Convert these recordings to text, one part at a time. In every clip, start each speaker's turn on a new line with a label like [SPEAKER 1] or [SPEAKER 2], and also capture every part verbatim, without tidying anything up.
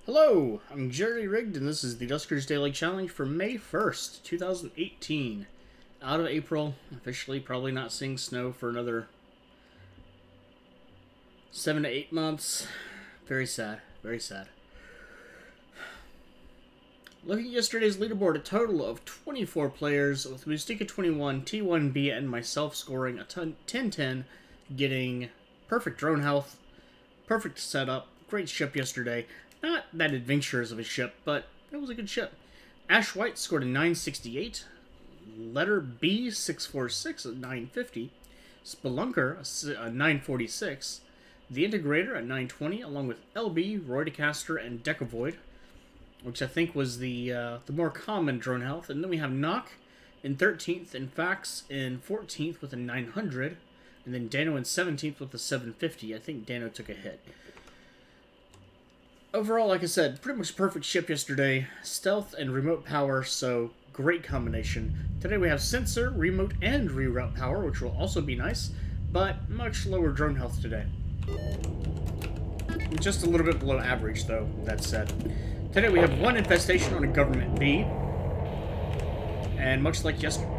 [SPEAKER 1] Hello, I'm Jerry Rigged, and this is the Duskers Daily Challenge for May first, two thousand eighteen. Out of April, officially probably not seeing snow for another seven to eight months. Very sad, very sad. Looking at yesterday's leaderboard, a total of twenty-four players, with Mustika twenty-one, T one B, and myself scoring a ten ten, getting perfect drone health, perfect setup, great ship yesterday. Not that adventurous of a ship, but it was a good ship. Ash White scored a nine sixty-eight, Letter B six forty-six at nine fifty, Spelunker a nine forty-six, The Integrator at nine twenty, along with L B, Roy DeCaster, and Decavoid, which I think was the uh, the more common drone health. And then we have Knock in thirteenth, and Fax in fourteenth with a nine hundred, and then Dano in seventeenth with a seven fifty. I think Dano took a hit. Overall, like I said, pretty much perfect ship yesterday. Stealth and remote power, so great combination. Today we have sensor, remote, and reroute power, which will also be nice, but much lower drone health today. Just a little bit below average, though, that said. Today we have one infestation on a government B, and much like yesterday.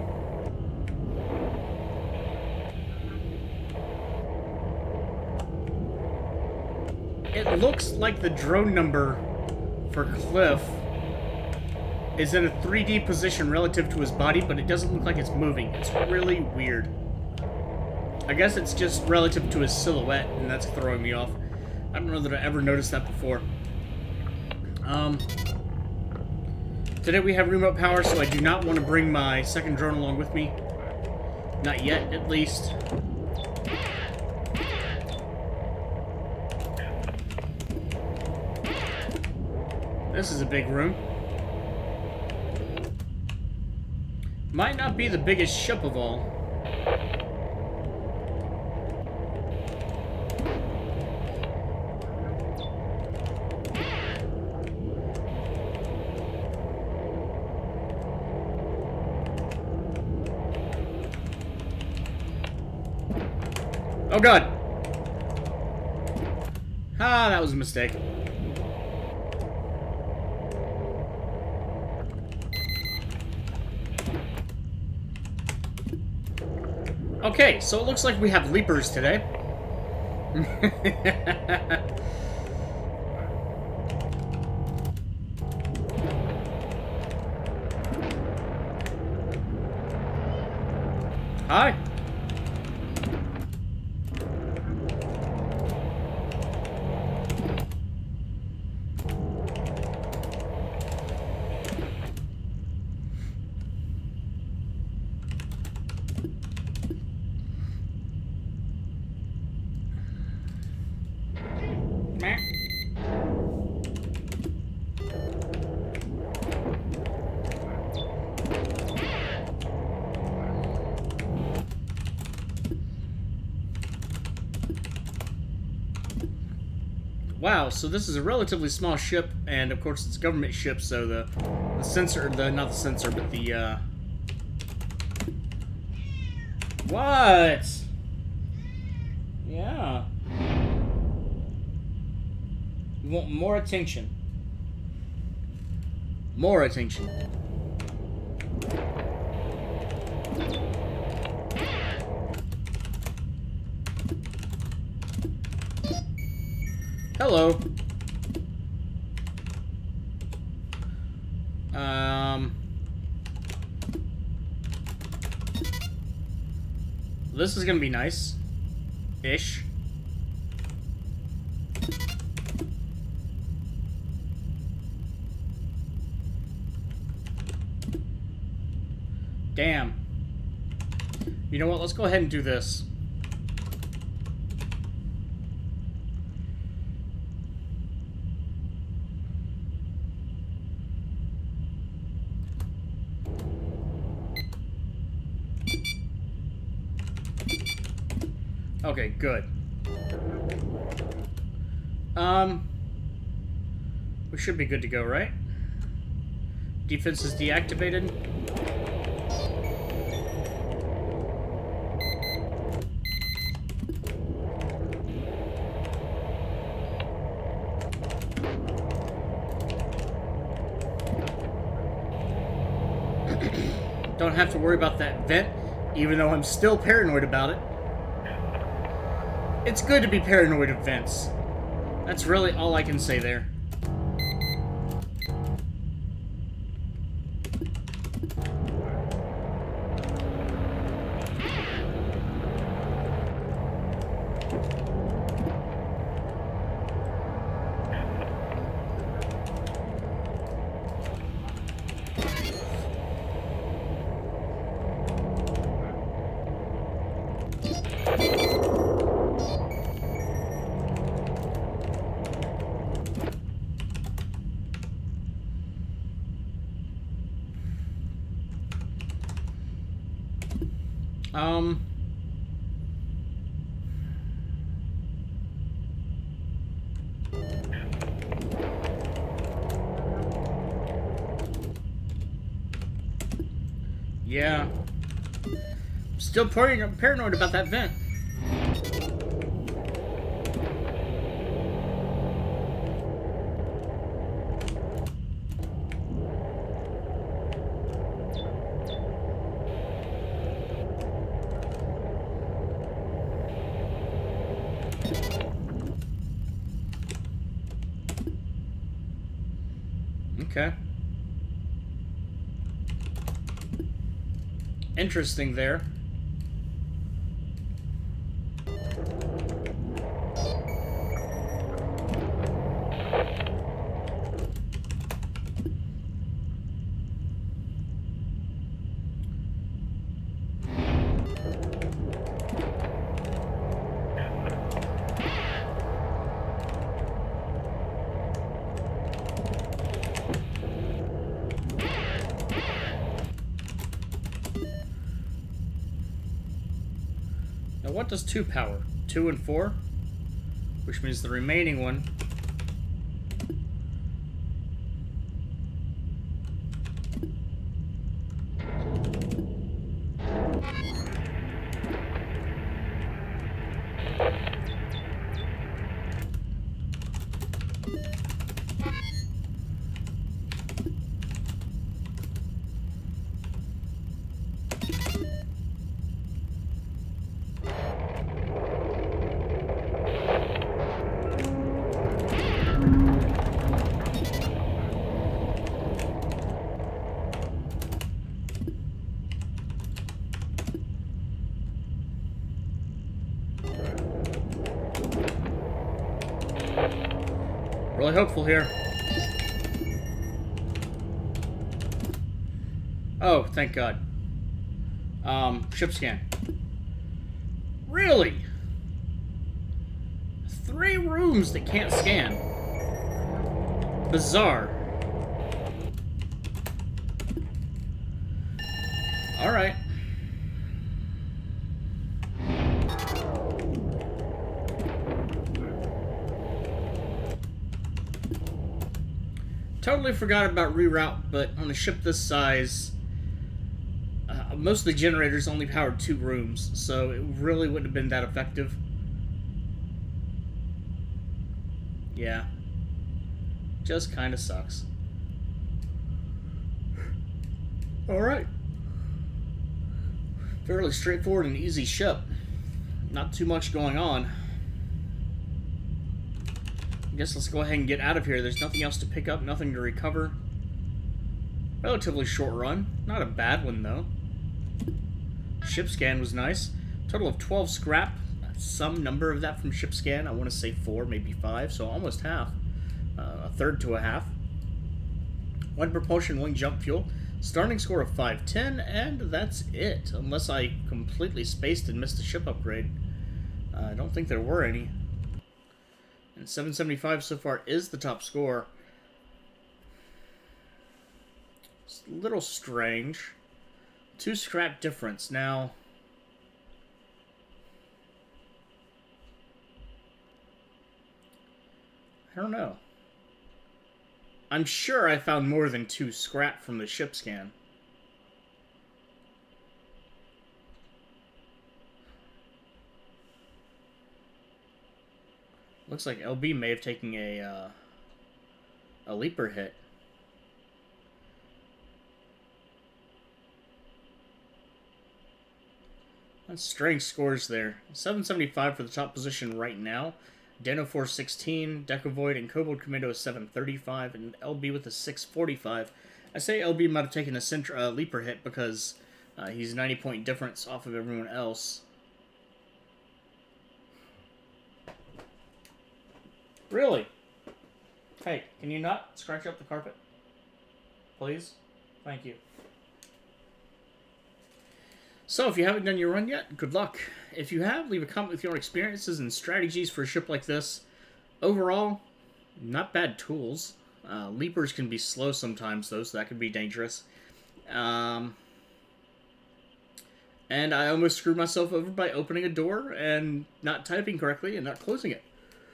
[SPEAKER 1] It looks like the drone number for Cliff is in a three D position relative to his body, but it doesn't look like it's moving. It's really weird. I guess it's just relative to his silhouette, and that's throwing me off. I don't know that I ever noticed that before. Um, today we have remote power, so I do not want to bring my second drone along with me. Not yet, at least. This is a big room. Might not be the biggest ship of all. Oh god! Ah, that was a mistake. Okay, so it looks like we have leapers today. Hi. Wow, so this is a relatively small ship, and of course it's a government ship, so the, the sensor, the not the sensor, but the, uh... What? Yeah. We want more attention. More attention. Hello. Um, this is gonna be nice, ish. Damn. You know what? Let's go ahead and do this. Okay, good. Um, we should be good to go, right? Defense is deactivated. Don't have to worry about that vent, even though I'm still paranoid about it. It's good to be paranoid of vents. That's really all I can say there. Um... Yeah. Still paranoid paranoid about that vent. Okay. Interesting there. Now what does two power? Two and four? Which means the remaining one... Really hopeful here. Oh, thank God. Um, ship scan. Really? Three rooms that can't scan. Bizarre. Alright. Totally forgot about reroute, but on a ship this size, uh, most of the generators only powered two rooms, so it really wouldn't have been that effective. Yeah. Just kind of sucks. Alright. Fairly straightforward and easy ship. Not too much going on. I guess let's go ahead and get out of here. There's nothing else to pick up, nothing to recover. Relatively short run. Not a bad one, though. Ship scan was nice. Total of twelve scrap. Some number of that from ship scan. I want to say four, maybe five, so almost half. Uh, a third to a half. One propulsion, one jump fuel. Starting score of five ten, and that's it. Unless I completely spaced and missed a ship upgrade. Uh, I don't think there were any. And seven seventy-five so far is the top score. It's a little strange. Two scrap difference. Now, I don't know. I'm sure I found more than two scrap from the ship scan. Looks like L B may have taken a uh, a leaper hit. That's strange scores there. seven seventy-five for the top position right now. Dano four sixteen, Decavoid and Kobold Commando is seven thirty-five, and L B with a six forty-five. I say L B might have taken a center, uh, leaper hit because uh, he's ninety point difference off of everyone else. Really? Hey, can you not scratch up the carpet? Please? Thank you. So, if you haven't done your run yet, good luck. If you have, leave a comment with your experiences and strategies for a ship like this. Overall, not bad tools. Uh, leapers can be slow sometimes, though, so that can be dangerous. Um, and I almost screwed myself over by opening a door and not typing correctly and not closing it.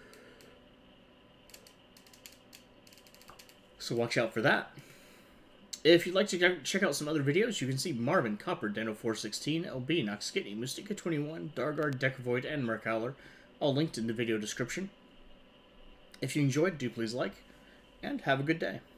[SPEAKER 1] So watch out for that. If you'd like to check out some other videos, you can see Marvin, Copper, Dano four sixteen, L B, Noxkitty, Mustika twenty-one, Dargard, Decavoid, and Mercowler, all linked in the video description. If you enjoyed, do please like, and have a good day.